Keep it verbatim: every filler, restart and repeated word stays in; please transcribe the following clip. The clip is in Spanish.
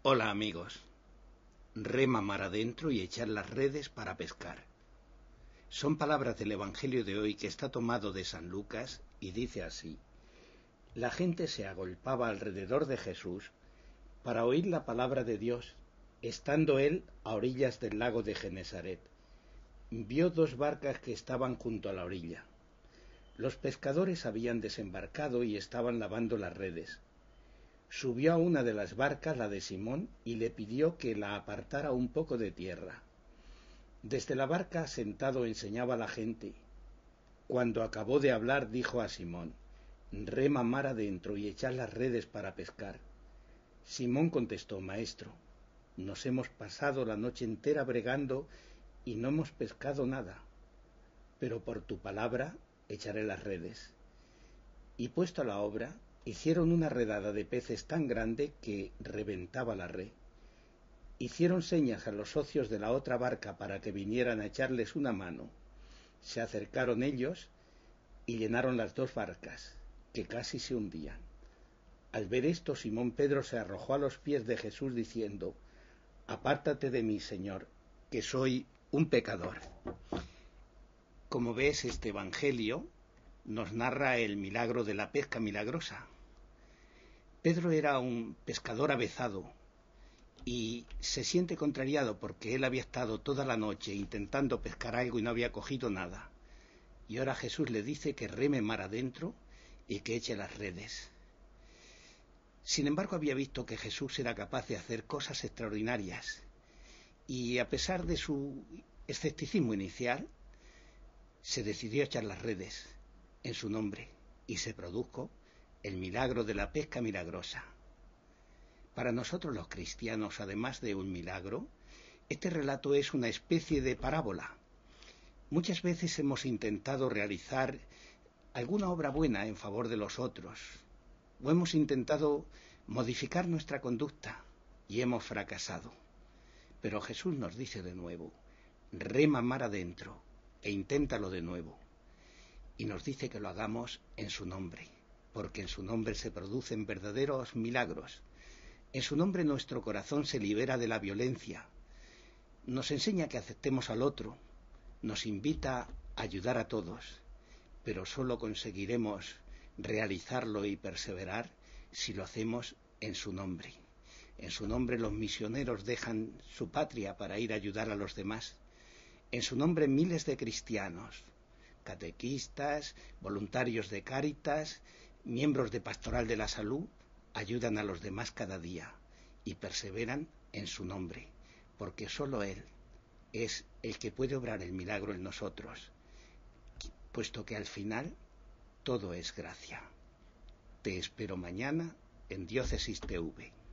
Hola amigos, rema mar adentro y echar las redes para pescar. Son palabras del Evangelio de hoy que está tomado de San Lucas y dice así: la gente se agolpaba alrededor de Jesús para oír la palabra de Dios, estando él a orillas del lago de Genesaret. Vio dos barcas que estaban junto a la orilla. Los pescadores habían desembarcado y estaban lavando las redes. Subió a una de las barcas, la de Simón, y le pidió que la apartara un poco de tierra. Desde la barca, sentado, enseñaba a la gente. Cuando acabó de hablar, dijo a Simón: rema mar adentro y echad las redes para pescar. Simón contestó: Maestro, nos hemos pasado la noche entera bregando y no hemos pescado nada, pero por tu palabra echaré las redes. Y puesto a la obra, hicieron una redada de peces tan grande que reventaba la red. Hicieron señas a los socios de la otra barca para que vinieran a echarles una mano. Se acercaron ellos y llenaron las dos barcas, que casi se hundían. Al ver esto, Simón Pedro se arrojó a los pies de Jesús diciendo: apártate de mí, Señor, que soy un pecador. Como ves, este evangelio nos narra el milagro de la pesca milagrosa. Pedro era un pescador avezado y se siente contrariado porque él había estado toda la noche intentando pescar algo y no había cogido nada. Y ahora Jesús le dice que reme mar adentro y que eche las redes. Sin embargo, había visto que Jesús era capaz de hacer cosas extraordinarias y, a pesar de su escepticismo inicial, se decidió a echar las redes en su nombre y se produjo el milagro de la pesca milagrosa. Para nosotros los cristianos, además de un milagro, este relato es una especie de parábola. Muchas veces hemos intentado realizar alguna obra buena en favor de los otros, o hemos intentado modificar nuestra conducta y hemos fracasado. Pero Jesús nos dice de nuevo: rema mar adentro e inténtalo de nuevo. Y nos dice que lo hagamos en su nombre, porque en su nombre se producen verdaderos milagros. En su nombre nuestro corazón se libera de la violencia. Nos enseña que aceptemos al otro, nos invita a ayudar a todos, pero solo conseguiremos realizarlo y perseverar si lo hacemos en su nombre. En su nombre los misioneros dejan su patria para ir a ayudar a los demás. En su nombre miles de cristianos, catequistas, voluntarios de Cáritas, miembros de Pastoral de la Salud, ayudan a los demás cada día y perseveran en su nombre, porque solo Él es el que puede obrar el milagro en nosotros, puesto que al final todo es gracia. Te espero mañana en Diócesis T V.